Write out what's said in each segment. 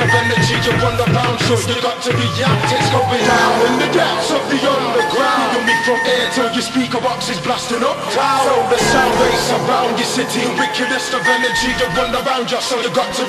of energy you run around, so you got to react. It's going down in the depths of the underground. You meet from air till your speaker box is blasting up town. So the sound waves around your city, the wickedest of energy you run around you, so you got to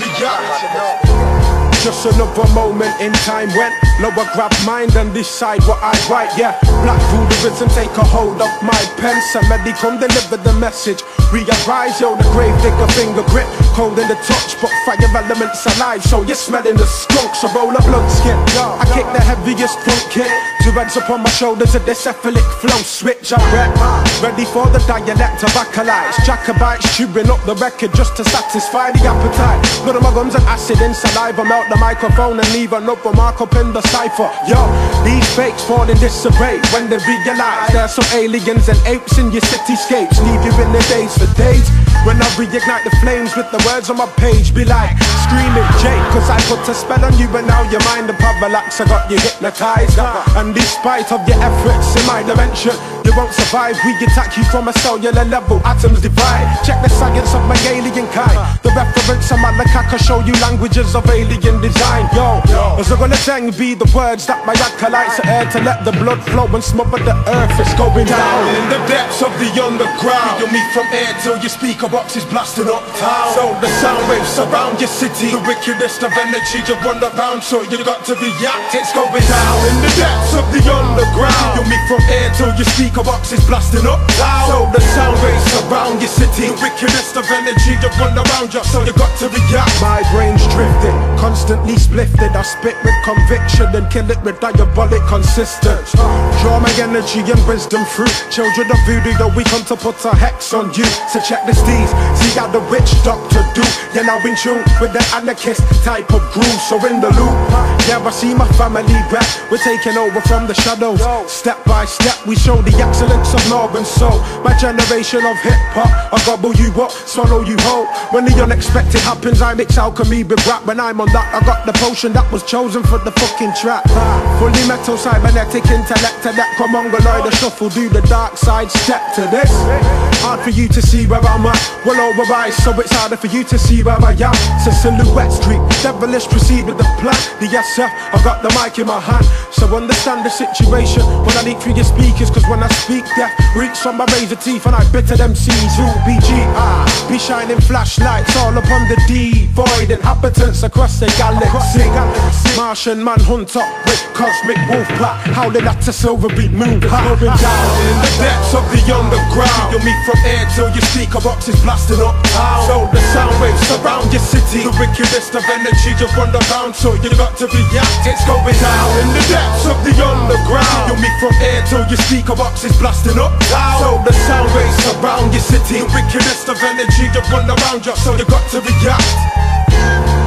react. Just another moment in time when lower grab mind and decide what I write. Yeah, black voodooism take a hold of my pen. Somebody come deliver the message. Rearise, yo, the grave digger finger grip, cold in the touch, but fire elements alive. So you're smelling the skunk, so roll up blood skin. I kick the heaviest front kick. Two heads upon my shoulders, a cephalic flow switch. I'm ready for the dialect of acolytes. Jacobites chewing up the record just to satisfy the appetite. None of my guns and acid in saliva melt the microphone and leave another mark up in the cipher. Yo, these fakes fall in disarray when they realize there's some aliens and apes in your cityscapes. Leave you in the days for days. When I reignite the flames with the words on my page, be like screaming Jake, cause I put a spell on you and now your mind the parallax. I got you hypnotized, and despite of your efforts in my dimension, you won't survive. We attack you from a cellular level, atoms divide. Check the science of my alien kind. The reference of Malakak can show you languages of alien design. Yo, as I'm gonna sing be the words that my acolytes are air to let the blood flow and smother the earth. It's going down in the depths of the underground. You meet from air till your speaker box is blasting up town. So the sound waves surround your city, the wickedest of energy you run around, so you got to react. It's going down in the depths of the underground. You meet from air till your speaker box is blasting up loud. So the sound waves surround your city, the wickedest of energy you run around you, so you got to react. My brain's drifting, constantly splifted. I spit with conviction and kill it with diabolic consistence. Draw my energy and wisdom through children of voodoo, yo, we come to put a hex on you. So check the steez, see how the witch doctor do. Yeah, now in tune with the anarchist type of groove. So in the loop, yeah, I see my family back. We're taking over from the shadows. Step by step, we show the excellence of Northern soul. My generation of hip-hop, I gobble you up, swallow you whole. When the unexpected happens, I mix alchemy with rap. When I'm on that, I got the potion that was chosen for the fucking trap. Fully metal, cybernetic, intellect to that. Come mongoloid, a shuffle, do the dark side step to this. Hard for you to see where I'm at, well over eyes, so it's harder for you to see where I am. So silhouette street, devilish proceed with the plan. The SF, I got the mic in my hand, so understand the situation when I leak through your speakers. Cause when I speak, death reeks from my razor teeth, and I bitter them C's who BG. Be shining flashlights all upon the devoid inhabitants across the galaxy. Martian manhunter with cosmic wolf pack, howling at a silvery moon. Going down in the depths of the underground. You meet from air till your speaker box is blasting up town. So the sound waves surround your city, the wickedest of energy you run around, so you got to react. It's going down in the depths of the underground. You meet from air till your speaker box is blasting up town. So the sound waves surround your city, the wickedest of energy you run around you, so you got to react.